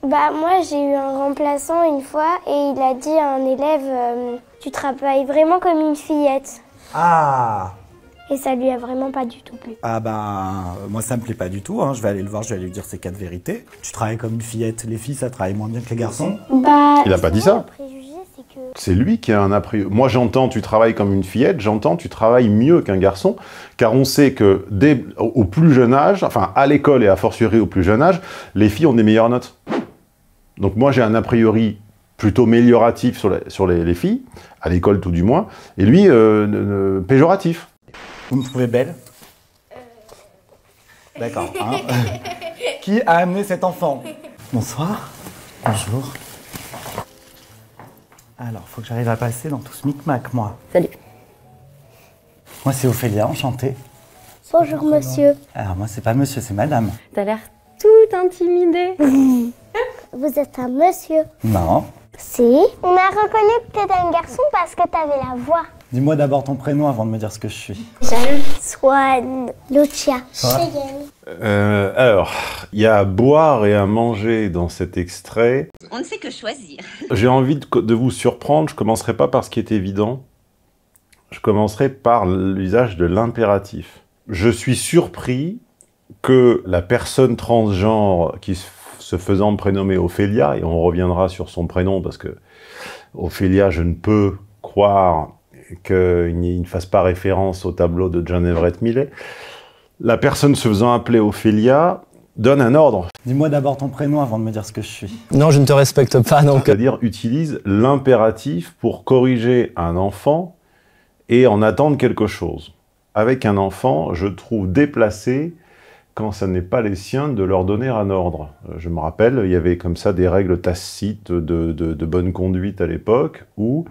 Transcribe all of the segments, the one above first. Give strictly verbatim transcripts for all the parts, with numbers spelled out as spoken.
Bah moi j'ai eu un remplaçant une fois et il a dit à un élève euh, tu travailles vraiment comme une fillette. Ah. Et ça lui a vraiment pas du tout plu. Ah ben, moi ça me plaît pas du tout, hein. Je vais aller le voir, je vais aller lui dire ces quatre vérités. Tu travailles comme une fillette, les filles ça travaille moins bien que les garçons. Bah, Il a pas dit ça. Le préjugé, c'est que... C'est lui qui a un a priori. Moi j'entends tu travailles comme une fillette, j'entends tu travailles mieux qu'un garçon, car on sait que dès, au plus jeune âge, enfin à l'école et a fortiori au plus jeune âge, les filles ont des meilleures notes. Donc moi j'ai un a priori plutôt amélioratif sur, les, sur les, les filles, à l'école tout du moins, et lui euh, euh, péjoratif. Vous me trouvez belle? D'accord. Hein. Qui a amené cet enfant? Bonsoir. Bonjour. Alors, faut que j'arrive à passer dans tout ce micmac, moi. Salut. Moi, c'est Ophélia, enchanté. Bonjour monsieur. Alors, moi, c'est pas monsieur, c'est madame. T'as l'air tout intimidée. Vous êtes un monsieur? Non. Si. On a reconnu que t'étais un garçon parce que t'avais la voix. Dis-moi d'abord ton prénom avant de me dire ce que je suis. Jeanne. Swan. Lucia. Cheyenne. Euh, alors, il y a à boire et à manger dans cet extrait. On ne sait que choisir. J'ai envie de, de vous surprendre, je commencerai pas par ce qui est évident. Je commencerai par l'usage de l'impératif. Je suis surpris que la personne transgenre qui se faisant prénommer Ophélia, et on reviendra sur son prénom parce que Ophélia, je ne peux croire qu'il ne fasse pas référence au tableau de John Everett Millais. La personne se faisant appeler Ophélia donne un ordre. Dis-moi d'abord ton prénom avant de me dire ce que je suis. Non, je ne te respecte pas, donc... C'est-à-dire utilise l'impératif pour corriger un enfant et en attendre quelque chose. Avec un enfant, je trouve déplacé, quand ça n'est pas les siens, de leur donner un ordre. Je me rappelle, il y avait comme ça des règles tacites de, de, de bonne conduite à l'époque, où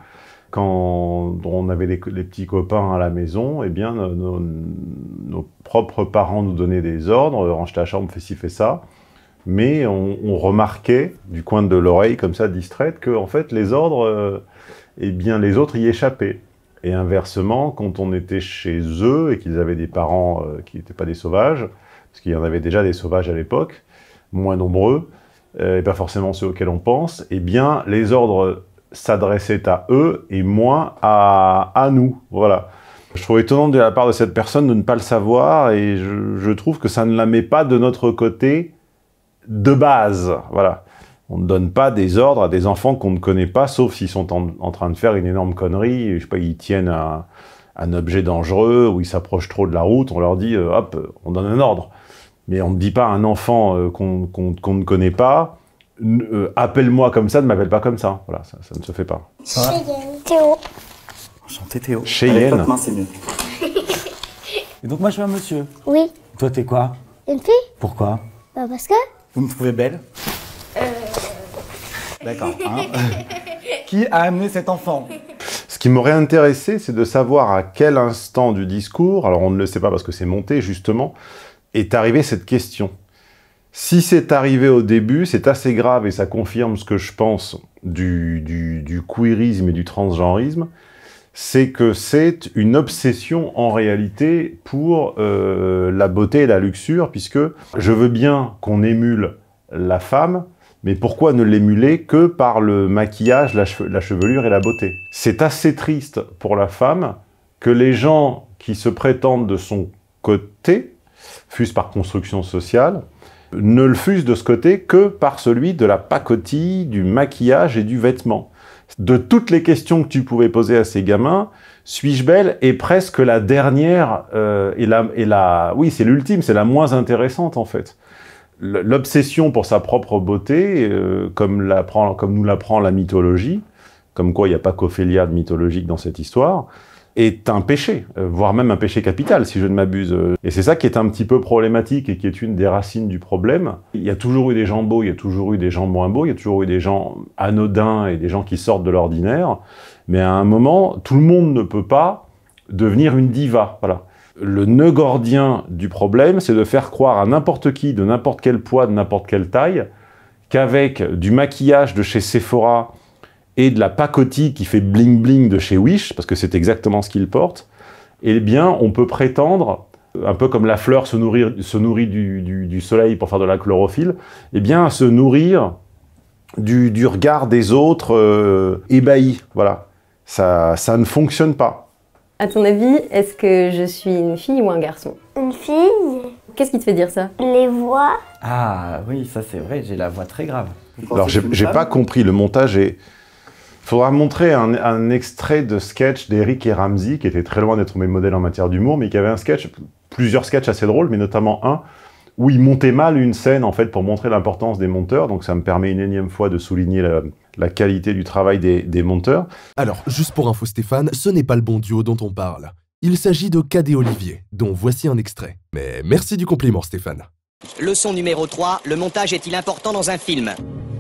quand on avait les, les petits copains à la maison, eh bien, nos, nos propres parents nous donnaient des ordres, range ta chambre, fais ci, fais ça, mais on, on remarquait, du coin de l'oreille, comme ça, distraite, que en fait, les ordres, euh, eh bien, les autres y échappaient. Et inversement, quand on était chez eux et qu'ils avaient des parents euh, qui n'étaient pas des sauvages, parce qu'il y en avait déjà des sauvages à l'époque, moins nombreux, euh, et pas forcément ceux auxquels on pense, eh bien, les ordres s'adressaient à eux et moins à, à nous. Voilà. Je trouve étonnant de la part de cette personne de ne pas le savoir, et je, je trouve que ça ne la met pas de notre côté de base. Voilà. On ne donne pas des ordres à des enfants qu'on ne connaît pas, sauf s'ils sont en, en train de faire une énorme connerie, je sais pas, ils tiennent un, un objet dangereux, ou ils s'approchent trop de la route, on leur dit, euh, hop, on donne un ordre. Mais on ne dit pas à un enfant euh, qu'on qu'on, qu'on ne connaît pas, euh, appelle-moi comme ça, ne m'appelle pas comme ça. Voilà, ça, ça ne se fait pas. Cheyenne. Théo. Enchanté Théo. Cheyenne. Allez, c'est mieux. Et donc moi je suis un monsieur. Oui. Toi t'es quoi? Une fille? Pourquoi? Bah parce que... Vous me trouvez belle? Euh... D'accord. Hein. Qui a amené cet enfant? Ce qui m'aurait intéressé, c'est de savoir à quel instant du discours, alors on ne le sait pas parce que c'est monté justement, est arrivée cette question. Si c'est arrivé au début, c'est assez grave et ça confirme ce que je pense du, du, du queerisme et du transgenrisme, c'est que c'est une obsession en réalité pour euh, la beauté et la luxure, puisque je veux bien qu'on émule la femme, mais pourquoi ne l'émuler que par le maquillage, la, cheve la chevelure et la beauté? C'est assez triste pour la femme que les gens qui se prétendent de son côté, fût-ce par construction sociale, ne le fussent de ce côté que par celui de la pacotille, du maquillage et du vêtement. De toutes les questions que tu pouvais poser à ces gamins, suis-je belle est presque la dernière, euh, et la, et la, oui, c'est l'ultime, c'est la moins intéressante en fait. L'obsession pour sa propre beauté, euh, comme, la prend, comme nous l'apprend la mythologie, comme quoi il n'y a pas qu'Ophélia de mythologique dans cette histoire, est un péché, euh, voire même un péché capital, si je ne m'abuse. Et c'est ça qui est un petit peu problématique et qui est une des racines du problème. Il y a toujours eu des gens beaux, il y a toujours eu des gens moins beaux, il y a toujours eu des gens anodins et des gens qui sortent de l'ordinaire, mais à un moment, tout le monde ne peut pas devenir une diva, voilà. Le nœud gordien du problème, c'est de faire croire à n'importe qui, de n'importe quel poids, de n'importe quelle taille, qu'avec du maquillage de chez Sephora et de la pacotille qui fait bling-bling de chez Wish, parce que c'est exactement ce qu'il porte, eh bien, on peut prétendre, un peu comme la fleur se nourrit, se nourrit du, du, du soleil pour faire de la chlorophylle, eh bien, à se nourrir du, du regard des autres euh, ébahis. Voilà. Ça, ça ne fonctionne pas. À ton avis, est-ce que je suis une fille ou un garçon? Une fille, Qu'est-ce qui te fait dire ça? les voix. Ah oui, ça c'est vrai, j'ai la voix très grave. Vous Alors, pensez j'ai que je suis j'ai une pas femme compris. Le montage est... Faudra montrer un, un extrait de sketch d'Eric et Ramsey, qui était très loin d'être mes modèles en matière d'humour, mais qui avait un sketch, plusieurs sketchs assez drôles, mais notamment un où il montait mal une scène, en fait, pour montrer l'importance des monteurs. Donc ça me permet une énième fois de souligner la, la qualité du travail des, des monteurs. Alors, juste pour info Stéphane, ce n'est pas le bon duo dont on parle. Il s'agit de Cadet Olivier, dont voici un extrait. Mais merci du compliment Stéphane. Leçon numéro trois, le montage est-il important dans un film?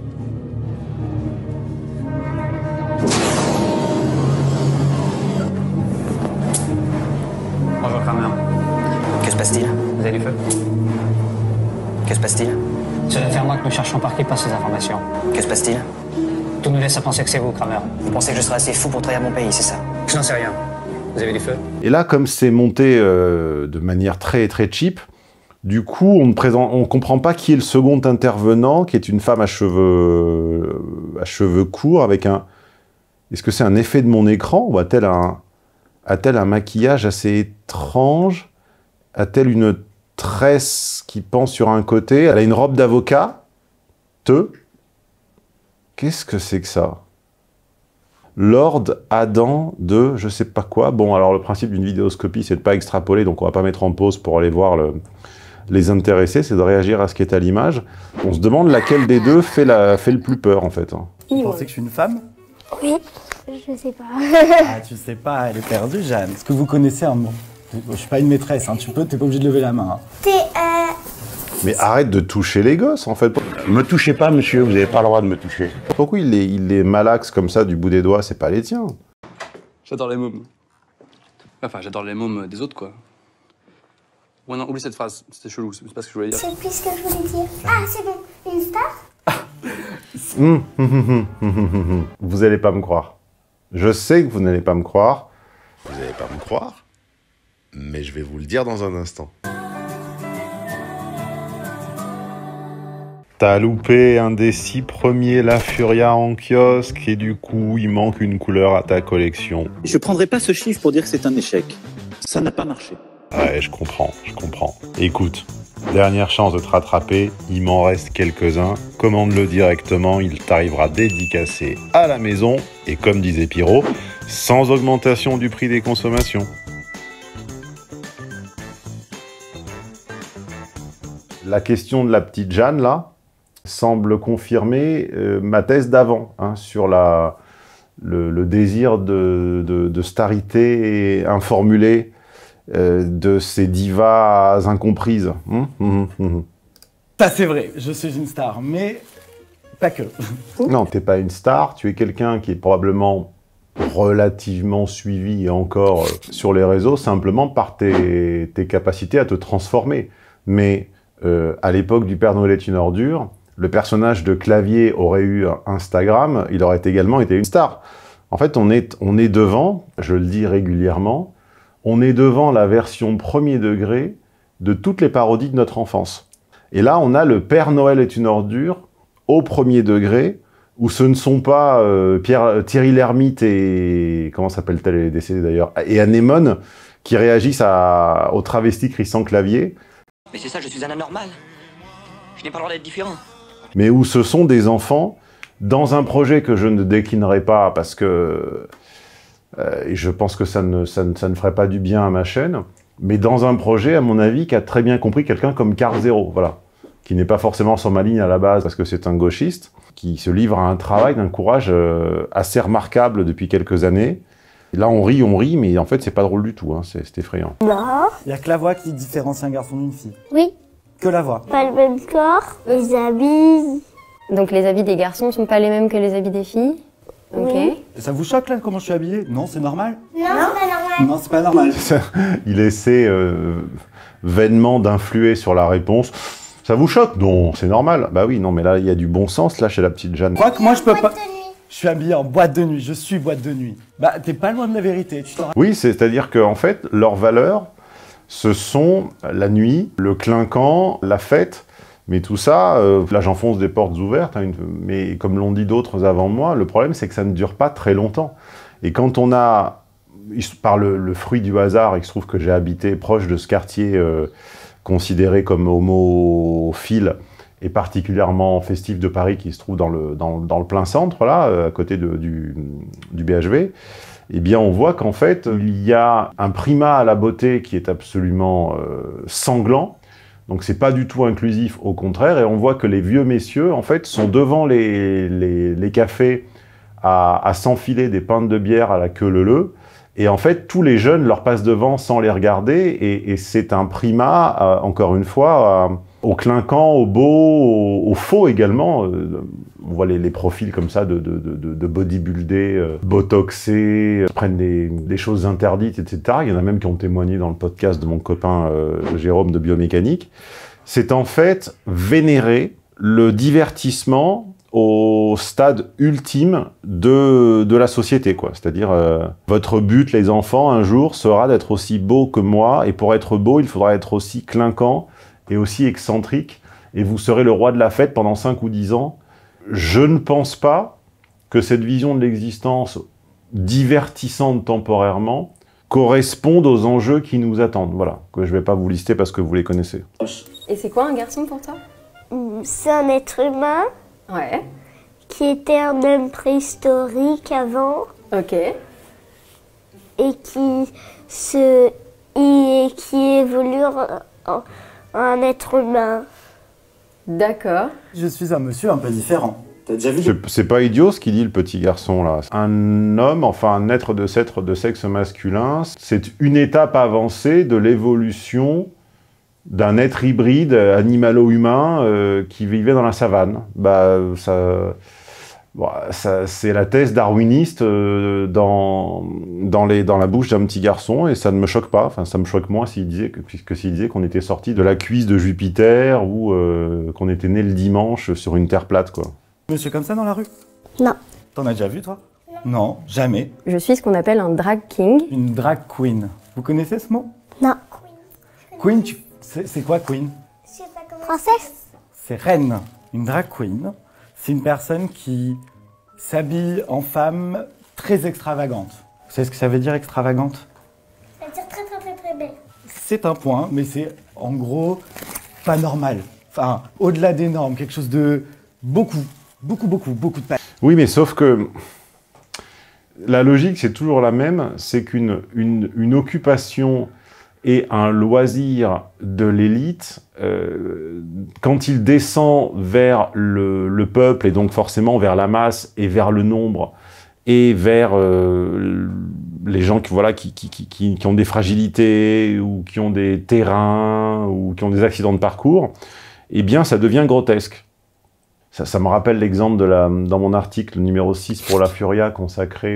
Bonjour Kramer. Que se passe-t-il? Vous avez du feu? Que se passe-t-il? C'est l'affaire moi que nous cherchons par qui passe ces informations. Que se passe-t-il? Tout nous laisse à penser que c'est vous, Kramer. Vous pensez que je serai assez fou pour trahir mon pays, c'est ça? Je n'en sais rien. Vous avez du feu? Et là, comme c'est monté euh, de manière très très cheap, du coup, on ne présente, on comprend pas qui est le second intervenant, qui est une femme à cheveux, à cheveux courts, avec un... Est-ce que c'est un effet de mon écran, ou a-t-elle un, a-t-elle un maquillage assez étrange? A-t-elle une tresse qui pend sur un côté? Elle a une robe d'avocat? Te? Qu'est-ce que c'est que ça? Lord Adam de je sais pas quoi. Bon, alors le principe d'une vidéoscopie, c'est de pas extrapoler, donc on va pas mettre en pause pour aller voir le, les intéressés, c'est de réagir à ce qui est à l'image. On se demande laquelle des deux fait, la, fait le plus peur, en fait. Vous pensez que je suis une femme? Oui, je sais pas. Ah, tu sais pas, elle est perdue, Jeanne. Est-ce que vous connaissez un mot? Je suis pas une maîtresse, hein. Tu peux, t'es pas obligé de lever la main. Hein. T'es euh... Mais arrête de toucher les gosses, en fait. Me touchez pas, monsieur, vous n'avez pas le droit de me toucher. Pourquoi il les, il les malaxe comme ça du bout des doigts? C'est pas les tiens. J'adore les mômes. Enfin, j'adore les mômes des autres, quoi. Ouais, non, oublie cette phrase, c'était chelou, c'est pas ce que je voulais dire. C'est plus ce que je voulais dire. Ah, c'est bon, une star? Hum, hum, hum, hum, hum, hum, hum. Vous allez pas me croire. Je sais que vous n'allez pas me croire. Vous n'allez pas me croire, mais je vais vous le dire dans un instant. T'as loupé un des six premiers La Furia en kiosque et du coup, il manque une couleur à ta collection. Je prendrai pas ce chiffre pour dire que c'est un échec. Ça n'a pas marché. Ouais, je comprends, je comprends. Écoute, dernière chance de te rattraper, il m'en reste quelques-uns. Commande-le directement, il t'arrivera dédicacé à la maison. Et comme disait Pierrot, sans augmentation du prix des consommations. La question de la petite Jeanne, là, semble confirmer euh, ma thèse d'avant, hein, sur la, le, le désir de, de, de starité informulée euh, de ces divas incomprises. Hum, hum, hum. Ça c'est vrai, je suis une star, mais pas que. Non, t'es pas une star, tu es quelqu'un qui est probablement relativement suivi et encore euh, sur les réseaux, simplement par tes, tes capacités à te transformer. Mais euh, à l'époque du Père Noël est une ordure, le personnage de Clavier aurait eu Instagram, il aurait également été une star. En fait, on est, on est devant, je le dis régulièrement, on est devant la version premier degré de toutes les parodies de notre enfance. Et là, on a le Père Noël est une ordure au premier degré, où ce ne sont pas euh, Pierre, Thierry Lhermitte et... comment s'appelle-t-elle, elle est décédée d'ailleurs, et Anémone, qui réagissent à, au travesti Christian Clavier. Mais c'est ça, je suis un anormal. Je n'ai pas le droit d'être différent. Mais où ce sont des enfants, dans un projet que je ne déclinerai pas, parce que euh, je pense que ça ne, ça, ne, ça ne ferait pas du bien à ma chaîne, mais dans un projet, à mon avis, qui a très bien compris quelqu'un comme Carl Zero, voilà, qui n'est pas forcément sur ma ligne à la base, parce que c'est un gauchiste, qui se livre à un travail d'un courage euh, assez remarquable depuis quelques années. Et là, on rit, on rit, mais en fait, c'est pas drôle du tout, hein, c'est effrayant. Non. Il n'y a que la voix qui différencie un garçon d'une fille. Oui. Que la voix. Pas le même corps, les habits. Donc les habits des garçons sont pas les mêmes que les habits des filles? Ok. Oui. Ça vous choque là comment je suis habillée? Non, c'est normal? Non, c'est pas normal. Non, c'est pas normal. Il essaie euh, vainement d'influer sur la réponse. Ça vous choque? Non, c'est normal. Bah oui, non, mais là, il y a du bon sens, là, chez la petite Jeanne. Quoi que moi, je peux pas... Je suis habillé en boîte de nuit, je suis boîte de nuit. Bah, t'es pas loin de la vérité, tu t'en... Oui, c'est-à-dire qu'en fait, leurs valeurs, ce sont la nuit, le clinquant, la fête, Mais tout ça, euh, là j'enfonce des portes ouvertes, hein, une, mais comme l'ont dit d'autres avant moi, le problème c'est que ça ne dure pas très longtemps. Et quand on a, par le, le fruit du hasard, il se trouve que j'ai habité proche de ce quartier euh, considéré comme homophile, et particulièrement festif de Paris, qui se trouve dans le, dans, dans le plein centre, là, à côté de, du, du B H V, eh bien on voit qu'en fait, il y a un primat à la beauté qui est absolument euh, sanglant. Donc c'est pas du tout inclusif, au contraire, et on voit que les vieux messieurs, en fait, sont devant les, les, les cafés à, à s'enfiler des pintes de bière à la queue leu-leu, et en fait, tous les jeunes leur passent devant sans les regarder, et, et c'est un primat, euh, encore une fois, euh, au clinquant, au beau, au, au faux également. Euh, on voit les, les profils comme ça de, de, de, de bodybuildés, euh, botoxés, euh, prennent des, des choses interdites, et cetera. Il y en a même qui ont témoigné dans le podcast de mon copain euh, Jérôme de Biomécanique. C'est en fait vénérer le divertissement au stade ultime de, de la société, quoi. C'est-à-dire, euh, votre but, les enfants, un jour, sera d'être aussi beau que moi, et pour être beau, il faudra être aussi clinquant et aussi excentrique, et vous serez le roi de la fête pendant cinq ou dix ans. Je ne pense pas que cette vision de l'existence divertissante temporairement corresponde aux enjeux qui nous attendent. Voilà, que je ne vais pas vous lister parce que vous les connaissez. Et c'est quoi un garçon pour toi? C'est un être humain. Ouais. Qui était un homme préhistorique avant. Ok. Et qui se et qui évolue en, en un être humain. D'accord. Je suis un monsieur un peu différent. T'as déjà vu? C'est pas idiot ce qu'il dit le petit garçon là. Un homme, enfin un être de, être de sexe masculin, c'est une étape avancée de l'évolution d'un être hybride animalo-humain euh, qui vivait dans la savane. Bah, ça, bon, ça, c'est la thèse darwiniste euh, dans, dans, les, dans la bouche d'un petit garçon, et ça ne me choque pas. Enfin, ça me choque moins s'il disait que, que s'il disait qu'on était sorti de la cuisse de Jupiter ou euh, qu'on était né le dimanche sur une terre plate, quoi. Monsieur comme ça dans la rue? Non. T'en as déjà vu, toi? Non. Non, jamais. Je suis ce qu'on appelle un drag king. Une drag queen. Vous connaissez ce mot? Non. Queen, tu... c'est quoi queen? Princesse. C'est reine. Une drag queen, c'est une personne qui s'habille en femme très extravagante. Vous savez ce que ça veut dire extravagante? Ça veut dire très très très très belle. C'est un point, mais c'est en gros pas normal. Enfin, au-delà des normes, quelque chose de beaucoup, beaucoup, beaucoup, beaucoup de... Oui, mais sauf que la logique, c'est toujours la même, c'est qu'une une, une occupation et un loisir de l'élite, euh, quand il descend vers le, le peuple, et donc forcément vers la masse, et vers le nombre, et vers euh, les gens qui, voilà, qui, qui, qui, qui ont des fragilités, ou qui ont des terrains, ou qui ont des accidents de parcours, eh bien ça devient grotesque. Ça, ça me rappelle l'exemple de la, dans mon article numéro six pour la Furia consacré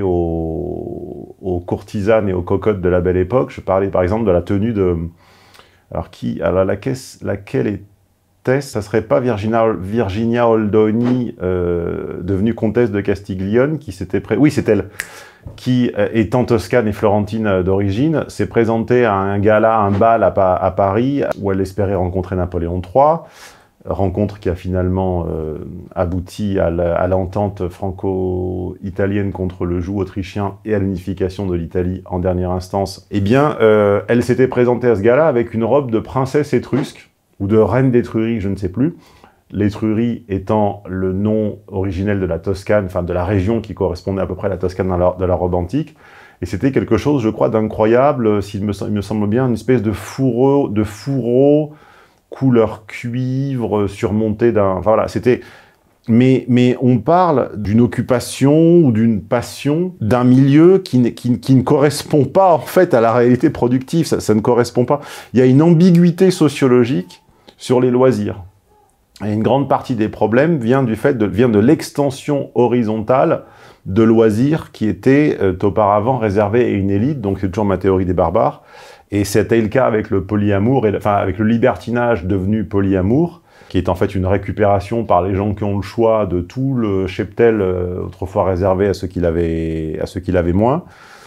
aux, aux courtisanes et aux cocottes de la Belle Époque. Je parlais par exemple de la tenue de... Alors qui, alors laquelle, laquelle était-ce? Ça serait pas Virginia, Virginia Oldoni, euh, devenue comtesse de Castiglione, qui s'était pré... Oui, c'est elle. Qui, euh, étant toscane et florentine d'origine, s'est présentée à un gala, un bal à, à Paris, où elle espérait rencontrer Napoléon trois. Rencontre qui a finalement euh, abouti à l'entente franco-italienne contre le joug autrichien et à l'unification de l'Italie en dernière instance. Eh bien, euh, elle s'était présentée à ce gala avec une robe de princesse étrusque, ou de reine d'Étrurie, je ne sais plus. L'Étrurie étant le nom originel de la Toscane, enfin de la région qui correspondait à peu près à la Toscane dans la, de la robe antique. Et c'était quelque chose, je crois, d'incroyable, s'il me, il me semble bien, une espèce de fourreau, de fourreau couleur cuivre, surmonté d'un... Enfin, voilà, c'était... Mais, mais on parle d'une occupation ou d'une passion, d'un milieu qui, qui, qui ne correspond pas, en fait, à la réalité productive. Ça, ça ne correspond pas. Il y a une ambiguïté sociologique sur les loisirs. Et une grande partie des problèmes vient du fait de, vient de l'extension horizontale de loisirs qui étaient euh, auparavant réservés à une élite. Donc, c'est toujours ma théorie des barbares. Et c'était le cas avec le polyamour, et, enfin avec le libertinage devenu polyamour, qui est en fait une récupération par les gens qui ont le choix de tout le cheptel euh, autrefois réservé à ceux qui l'avaient, à ceux qui l'avaient moins.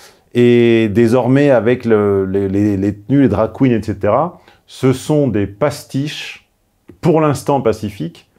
Et désormais, avec le, les, les, les tenues, les drag queens, et cetera, ce sont des pastiches pour l'instant pacifique,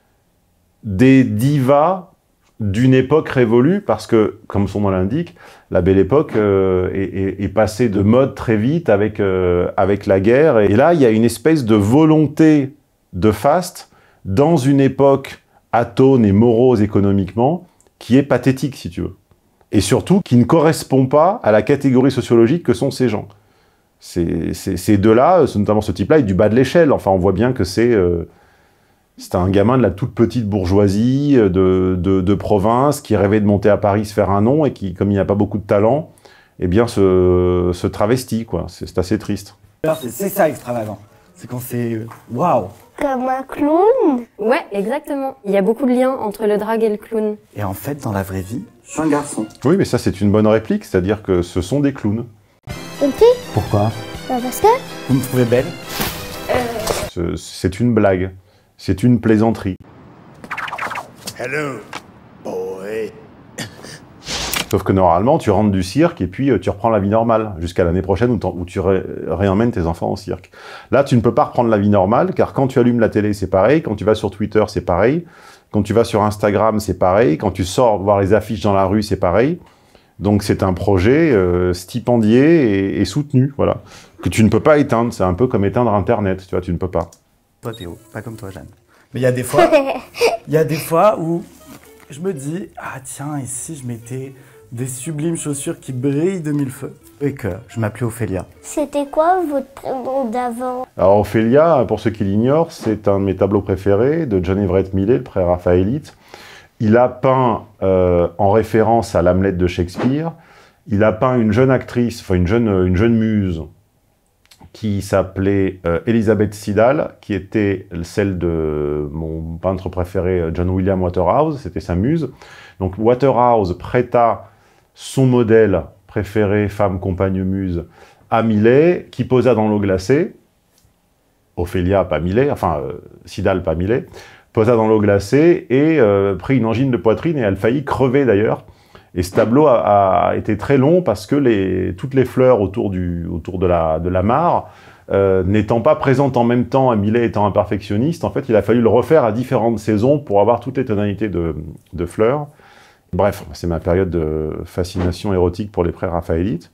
des divas d'une époque révolue, parce que, comme son nom l'indique, la Belle Époque euh, est, est, est passée de mode très vite avec, euh, avec la guerre. Et là, il y a une espèce de volonté de faste dans une époque atone et morose économiquement, qui est pathétique, si tu veux. Et surtout, qui ne correspond pas à la catégorie sociologique que sont ces gens. Ces, ces, ces deux-là, notamment ce type-là, est du bas de l'échelle. Enfin, on voit bien que c'est... Euh, C'est un gamin de la toute petite bourgeoisie de, de, de province qui rêvait de monter à Paris, se faire un nom, et qui, comme il n'a pas beaucoup de talent, eh bien, se, se travestit, quoi. C'est assez triste. C'est ça extravagant. C'est quand c'est... Waouh! Comme un clown? Ouais, exactement. Il y a beaucoup de liens entre le drag et le clown. Et en fait, dans la vraie vie, je suis un garçon. Oui, mais ça, c'est une bonne réplique, c'est-à-dire que ce sont des clowns. Une fille? Pourquoi? Bah parce que... Vous me trouvez belle? Euh... C'est une blague. C'est une plaisanterie. Hello, boy. Sauf que normalement, tu rentres du cirque et puis euh, tu reprends la vie normale, jusqu'à l'année prochaine où, où tu ré réemmènes tes enfants au cirque. Là, tu ne peux pas reprendre la vie normale, car quand tu allumes la télé, c'est pareil, quand tu vas sur Twitter, c'est pareil, quand tu vas sur Instagram, c'est pareil, quand tu sors voir les affiches dans la rue, c'est pareil. Donc c'est un projet euh, stipendié et, et soutenu, voilà, que tu ne peux pas éteindre. C'est un peu comme éteindre Internet, tu vois, tu ne peux pas. Toi Théo, pas comme toi Jeanne. Mais il y a des fois, il y a des fois où je me dis, ah tiens, et si je mettais des sublimes chaussures qui brillent de mille feux, et que je m'appelais Ophélia. C'était quoi votre prénom d'avant? Alors Ophélia, pour ceux qui l'ignorent, c'est un de mes tableaux préférés de John Everett Millais, le pré-raphaélite. Il a peint, euh, en référence à l'Hamlet de Shakespeare, il a peint une jeune actrice, enfin une jeune, une jeune muse, qui s'appelait euh, Elizabeth Siddal, qui était celle de mon peintre préféré, John William Waterhouse, c'était sa muse. Donc Waterhouse prêta son modèle préféré, femme, compagne, muse, à Millet, qui posa dans l'eau glacée. Ophélia, pas Millet, enfin euh, Siddal, pas Millet, posa dans l'eau glacée et euh, prit une angine de poitrine, et elle faillit crever d'ailleurs. Et ce tableau a, a été très long parce que les, toutes les fleurs autour, du, autour de, la, de la mare, euh, n'étant pas présentes en même temps, Millet étant un perfectionniste, en fait, il a fallu le refaire à différentes saisons pour avoir toutes les tonalités de, de fleurs. Bref, c'est ma période de fascination érotique pour les pré-raphaélites.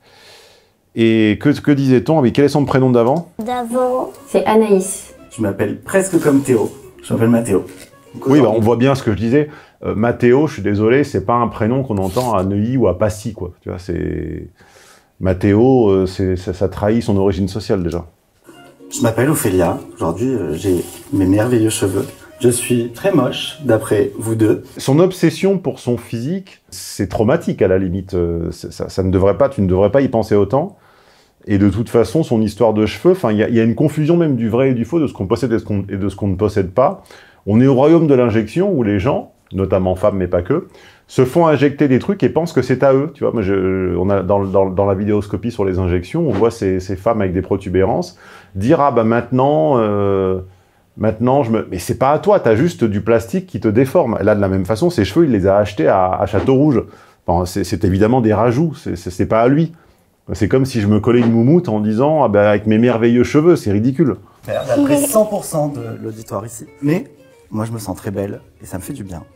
Et que, que disait-on? Mais quel est son prénom d'avant? D'avant. C'est Anaïs. Je m'appelle presque comme Théo. Je m'appelle Mathéo. Oui, bah, on voit bien ce que je disais. Euh, Mathéo, je suis désolé, c'est pas un prénom qu'on entend à Neuilly ou à Passy, quoi. Tu vois, c'est... Mathéo, euh, ça, ça trahit son origine sociale, déjà. Je m'appelle Ophélia. Aujourd'hui, euh, j'ai mes merveilleux cheveux. Je suis très moche, d'après vous deux. Son obsession pour son physique, c'est traumatique, à la limite. Euh, ça, ça ne devrait pas, tu ne devrais pas y penser autant. Et de toute façon, son histoire de cheveux, enfin, il y, y a une confusion même du vrai et du faux, de ce qu'on possède et, ce qu'on, et de ce qu'on ne possède pas. On est au royaume de l'injection où les gens, notamment femmes, mais pas que, se font injecter des trucs et pensent que c'est à eux. Tu vois, moi, je, on a, dans, dans, dans la vidéoscopie sur les injections, on voit ces, ces femmes avec des protubérances dire « Ah, bah maintenant, euh, maintenant je me... » Mais c'est pas à toi, t'as juste du plastique qui te déforme. Là, de la même façon, ses cheveux, il les a achetés à, à Château-Rouge. Bon, c'est évidemment des rajouts, c'est pas à lui. C'est comme si je me collais une moumoute en disant « Ah, bah avec mes merveilleux cheveux, c'est ridicule. » D'après cent pour cent de l'auditoire ici. Mais moi, je me sens très belle et ça me fait du bien.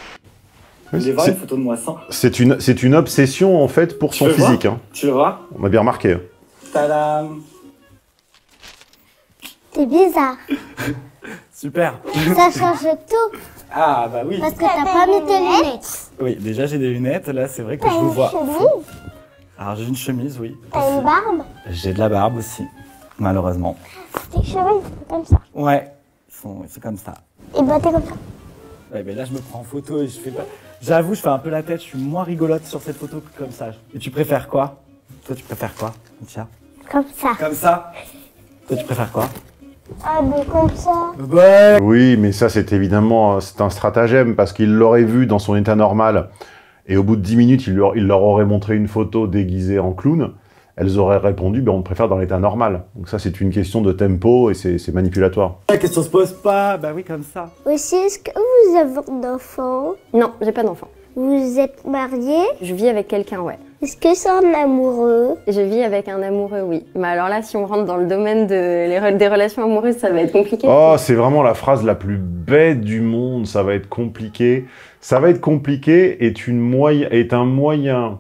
Vous voulez voir une photo de moi sans? C'est une, c'est une obsession, en fait, pour son physique. Hein. Tu le vois? On m'a bien remarqué. Tadam! C'est bizarre. Super. Ça change tout. Ah, bah oui. Parce que t'as pas mis tes lunettes. Oui, déjà, j'ai des lunettes. Là, c'est vrai que je vous vois. T'as une chemise? Alors, j'ai une chemise, oui. T'as une barbe? J'ai de la barbe aussi, malheureusement. Tes cheveux, ils sont comme ça. Ouais, c'est comme ça. Et bah, t'es comme ça. Ouais, mais là, je me prends en photo et je fais pas... J'avoue, je fais un peu la tête, je suis moins rigolote sur cette photo que comme ça. Et tu préfères quoi? Toi, tu préfères quoi, Tiens. Comme ça. Comme ça? Toi, tu préfères quoi? Ah, mais comme ça. Ouais. Oui, mais ça, c'est évidemment c'est un stratagème, parce qu'il l'aurait vu dans son état normal, et au bout de dix minutes, il leur, il leur aurait montré une photo déguisée en clown. Elles auraient répondu, ben, on te préfère dans l'état normal. Donc ça, c'est une question de tempo, et c'est manipulatoire. La question se pose pas, bah oui, comme ça. Aussi, est-ce que vous avez un enfant? Non, j'ai pas d'enfant. Vous êtes mariés? Je vis avec quelqu'un, ouais. Est-ce que c'est un amoureux? Je vis avec un amoureux, oui. Mais alors là, si on rentre dans le domaine de, les, des relations amoureuses, ça va être compliqué. Oh, c'est vraiment la phrase la plus bête du monde. Ça va être compliqué. Ça va être compliqué est, une moyen, est un moyen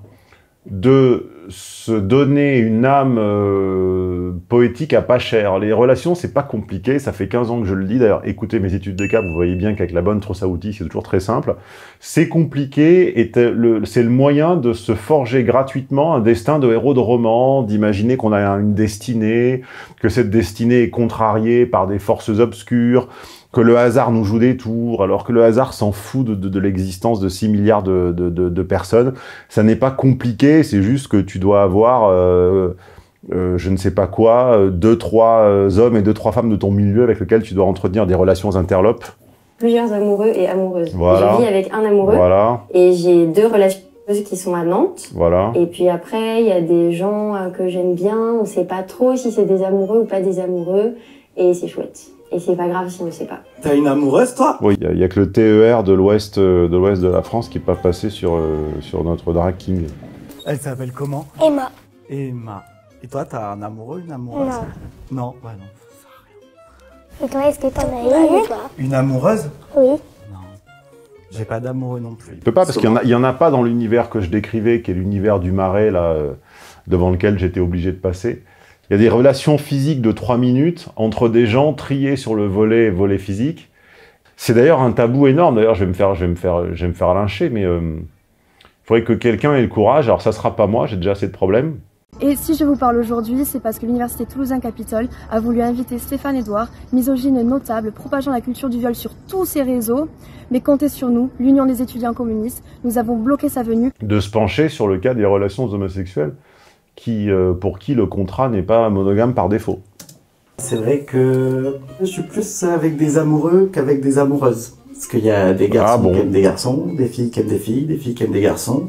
de se donner une âme euh, poétique à pas cher. Les relations, c'est pas compliqué, ça fait quinze ans que je le dis. D'ailleurs, écoutez mes études de cas, vous voyez bien qu'avec la bonne trousse à outils, c'est toujours très simple. C'est compliqué, et c'est le moyen de se forger gratuitement un destin de héros de roman, d'imaginer qu'on a une destinée, que cette destinée est contrariée par des forces obscures, que le hasard nous joue des tours, alors que le hasard s'en fout de, de, de l'existence de six milliards de, de, de, de personnes. Ça n'est pas compliqué, c'est juste que tu dois avoir, euh, euh, je ne sais pas quoi, deux, trois euh, hommes et deux, trois femmes de ton milieu avec lesquels tu dois entretenir des relations interlopes. Plusieurs amoureux et amoureuses. Voilà. Je vis avec un amoureux, voilà. Et j'ai deux relations amoureuses qui sont à Nantes. Voilà. Et puis après, il y a des gens euh, que j'aime bien, on ne sait pas trop si c'est des amoureux ou pas des amoureux, et c'est chouette. Et c'est pas grave si on ne sait pas. T'as une amoureuse, toi? Oui, il n'y a, a que le T E R de l'ouest de l'ouest de la France qui n'est pas passé sur, euh, sur notre drag king. Elle s'appelle comment? Emma. Emma. Et toi, t'as un amoureux, une amoureuse? Non. Non, ouais, non, ça sert à rien. Et toi, est-ce que t'en as une ou pas? Une amoureuse? Oui. Non. J'ai pas d'amoureux non plus. Je peux pas, parce qu'il n'y en, en a pas dans l'univers que je décrivais, qui est l'univers du Marais, là, euh, devant lequel j'étais obligé de passer. Il y a des relations physiques de trois minutes entre des gens triés sur le volet volet physique. C'est d'ailleurs un tabou énorme. D'ailleurs, je vais me faire, je vais me faire, je vais me faire lyncher, mais il euh, faudrait que quelqu'un ait le courage. Alors, ça sera pas moi, j'ai déjà assez de problèmes. Et si je vous parle aujourd'hui, c'est parce que l'Université Toulousain-Capitole a voulu inviter Stéphane Edouard, misogyne notable, propageant la culture du viol sur tous ses réseaux. Mais comptez sur nous, l'Union des étudiants communistes, nous avons bloqué sa venue. De se pencher sur le cas des relations homosexuelles. Qui, euh, pour qui le contrat n'est pas monogame par défaut. C'est vrai que je suis plus avec des amoureux qu'avec des amoureuses. Parce qu'il y a des garçons ah bon. qui aiment des garçons, des filles qui aiment des filles, des filles qui aiment des garçons.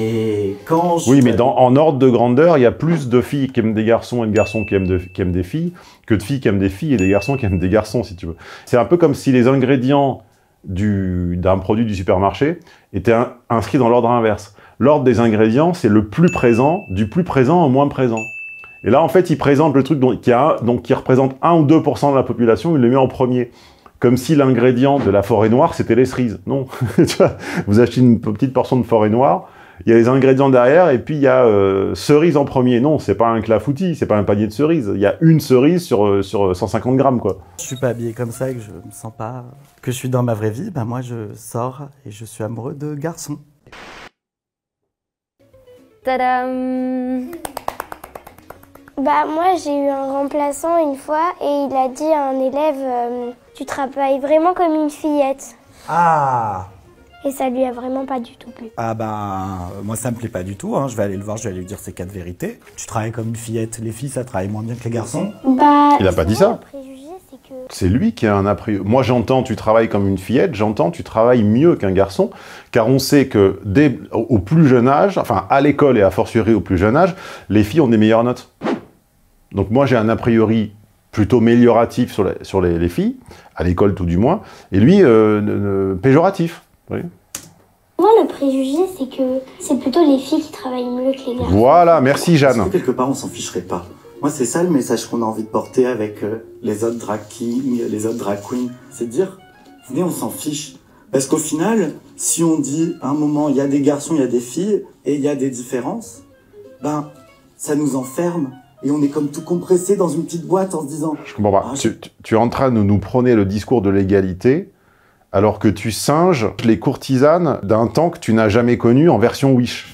Et quand je... Oui, mais dans, en ordre de grandeur, il y a plus de filles qui aiment des garçons et de garçons qui aiment, de, qui aiment des filles que de filles qui aiment des filles et des garçons qui aiment des garçons, si tu veux. C'est un peu comme si les ingrédients d'un produit du supermarché étaient un, inscrits dans l'ordre inverse. L'ordre des ingrédients, c'est le plus présent, du plus présent au moins présent. Et là, en fait, il présente le truc donc, qui, a, donc, qui représente un ou deux pour cent de la population, il le met en premier. Comme si l'ingrédient de la forêt noire, c'était les cerises. Non. Vous achetez une petite portion de forêt noire, il y a les ingrédients derrière, et puis il y a euh, cerises en premier. Non, c'est pas un clafoutis, c'est pas un panier de cerises. Il y a une cerise sur, sur cent cinquante grammes, quoi. Je suis pas habillé comme ça et que je me sens pas... que je suis dans ma vraie vie, ben moi, je sors et je suis amoureux de garçons. Tadam! Bah moi j'ai eu un remplaçant une fois et il a dit à un élève euh, tu travailles vraiment comme une fillette. Ah! Et ça lui a vraiment pas du tout plu. Ah ben moi ça me plaît pas du tout, hein. Je vais aller le voir, je vais aller lui dire ces quatre vérités. Tu travailles comme une fillette, les filles ça travaille moins bien que les garçons. Bah il a pas dit ça. Que... C'est lui qui a un a priori. Moi, j'entends tu travailles comme une fillette, j'entends tu travailles mieux qu'un garçon, car on sait que dès, au plus jeune âge, enfin à l'école et a fortiori au plus jeune âge, les filles ont des meilleures notes. Donc moi, j'ai un a priori plutôt amélioratif sur, les, sur les, les filles, à l'école tout du moins, et lui, euh, euh, péjoratif. Oui. Moi, le préjugé, c'est que c'est plutôt les filles qui travaillent mieux que les garçons. Voilà, merci Jeanne. Parce que quelque part, on s'en ficherait pas. Moi, c'est ça le message qu'on a envie de porter avec euh, les autres drag kings, les autres drag queens. C'est de dire, venez, on s'en fiche. Parce qu'au final, si on dit, à un moment, il y a des garçons, il y a des filles, et il y a des différences, ben, ça nous enferme. Et on est comme tout compressé dans une petite boîte en se disant... Je comprends pas. Ah, tu, tu, tu es en train de nous prôner le discours de l'égalité, alors que tu singes les courtisanes d'un temps que tu n'as jamais connu en version Wish.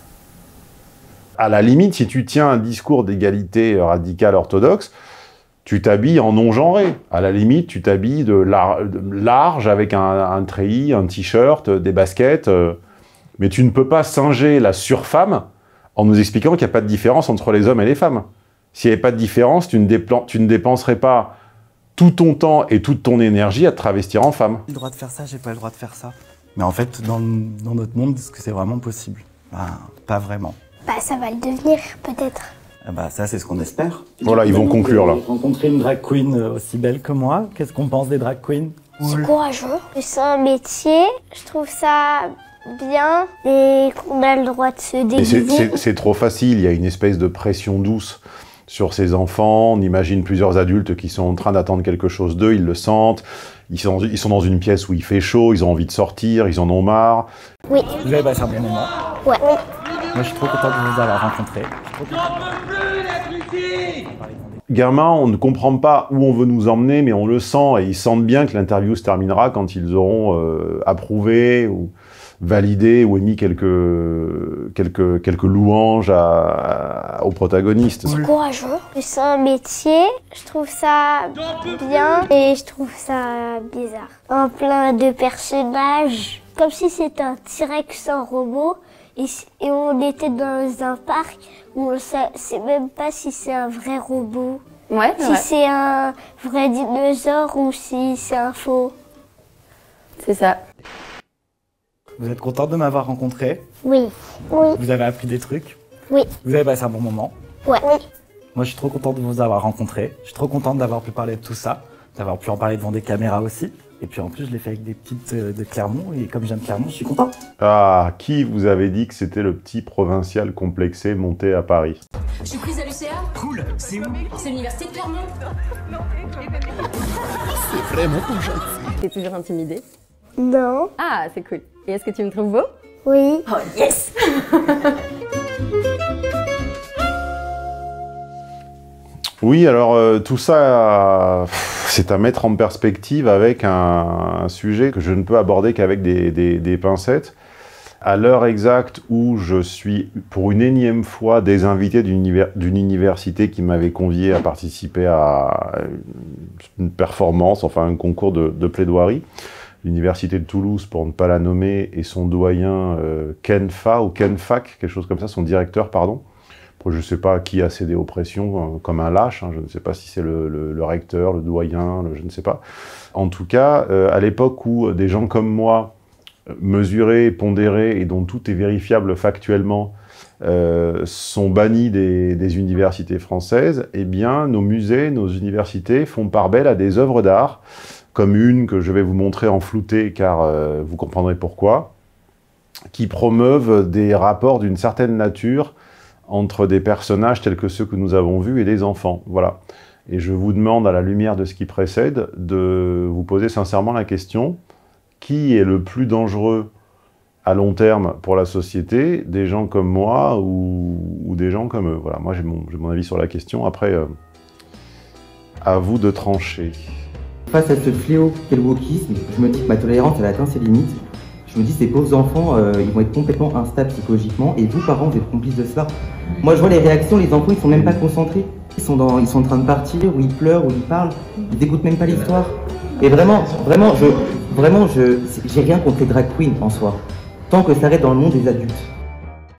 À la limite, si tu tiens un discours d'égalité radicale orthodoxe, tu t'habilles en non-genré. À la limite, tu t'habilles de, lar de large avec un, un treillis, un t-shirt, des baskets. Euh, mais tu ne peux pas singer la surfemme en nous expliquant qu'il n'y a pas de différence entre les hommes et les femmes. S'il n'y avait pas de différence, tu ne, tu ne dépenserais pas tout ton temps et toute ton énergie à te travestir en femme. J'ai le droit de faire ça, j'ai pas le droit de faire ça. Mais en fait, dans, dans notre monde, est-ce que c'est vraiment possible? Ben, pas vraiment. Bah ça va le devenir, peut-être. Ah bah ça, c'est ce qu'on espère. Voilà, ils vont conclure, là. Rencontrer une drag queen aussi belle que moi, qu'est-ce qu'on pense des drag queens? C'est courageux. C'est un métier, je trouve ça bien et qu'on a le droit de se déguiser. C'est trop facile, il y a une espèce de pression douce sur ces enfants. On imagine plusieurs adultes qui sont en train d'attendre quelque chose d'eux, ils le sentent. Ils sont, ils sont dans une pièce où il fait chaud, ils ont envie de sortir, ils en ont marre. Oui. Vous avez passé un bon moment? Ouais. Oui. Moi, je suis trop content de vous avoir rencontré. Gamins, on ne comprend pas où on veut nous emmener, mais on le sent, et ils sentent bien que l'interview se terminera quand ils auront euh, approuvé ou validé ou émis quelques, quelques, quelques louanges à, à, aux protagonistes. C'est courageux. C'est un métier, je trouve ça bien et je trouve ça bizarre. En plein de personnages, comme si c'était un T-Rex en robot. Et, et on était dans un parc où on ne sait même pas si c'est un vrai robot. Ouais, si ouais. c'est un vrai dinosaure ou si c'est un faux. C'est ça. Vous êtes contente de m'avoir rencontré? Oui. Oui. Vous avez appris des trucs? Oui. Vous avez passé un bon moment? Ouais. Oui. Moi, je suis trop contente de vous avoir rencontré. Je suis trop contente d'avoir pu parler de tout ça, d'avoir pu en parler devant des caméras aussi. Et puis en plus, je l'ai fait avec des petites euh, de Clermont, et comme j'aime Clermont, je suis content. Ah, qui vous avait dit que c'était le petit provincial complexé monté à Paris? Je suis prise à l'U C A. Cool, c'est où? C'est l'université de Clermont. C'est vraiment pas gentil. T'es toujours intimidée? Non. Ah, c'est cool. Et est-ce que tu me trouves beau? Oui. Oh yes. Oui, alors euh, tout ça, euh, c'est à mettre en perspective avec un, un sujet que je ne peux aborder qu'avec des, des, des pincettes. À l'heure exacte où je suis, pour une énième fois, désinvité d'une univers, d'une université qui m'avait convié à participer à une performance, enfin un concours de, de plaidoirie, l'université de Toulouse, pour ne pas la nommer, et son doyen euh, Ken Fa, ou Ken Fac, quelque chose comme ça, son directeur, pardon. Je ne sais pas qui a cédé aux pressions, comme un lâche, hein. Je ne sais pas si c'est le, le, le recteur, le doyen, le, je ne sais pas. En tout cas, euh, à l'époque où des gens comme moi, mesurés, pondérés, et dont tout est vérifiable factuellement, euh, sont bannis des, des universités françaises, eh bien, nos musées, nos universités font part belle à des œuvres d'art, comme une que je vais vous montrer en flouté, car euh, vous comprendrez pourquoi, qui promeuvent des rapports d'une certaine nature entre des personnages tels que ceux que nous avons vus et des enfants. Voilà. Et je vous demande, à la lumière de ce qui précède, de vous poser sincèrement la question, qui est le plus dangereux à long terme pour la société, des gens comme moi ou, ou des gens comme eux? Voilà, moi j'ai mon, j'ai mon avis sur la question. Après, euh, à vous de trancher. Face à ce fléau qu'est le wokisme, je me dis que ma tolérance elle a atteint ses limites. Je me dis, ces pauvres enfants, euh, ils vont être complètement instables psychologiquement, et vous, parents, vous êtes complices de cela. Moi, je vois les réactions, les enfants, ils sont même pas concentrés. Ils sont, dans, ils sont en train de partir, ou ils pleurent, ou ils parlent, ils n'écoutent même pas l'histoire. Et vraiment, vraiment, je, vraiment, je, j'ai rien contre les drag queens en soi, tant que ça reste dans le monde des adultes.